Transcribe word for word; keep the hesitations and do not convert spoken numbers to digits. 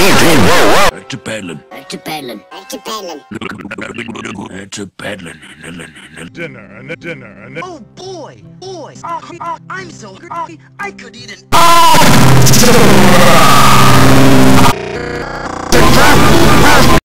It's a paddling. It's a paddling. It's a paddling. It's a paddling. Dinner and a dinner and a... Oh boy, boy, oh, oh, I'm so hungry. I could eat an... Ah!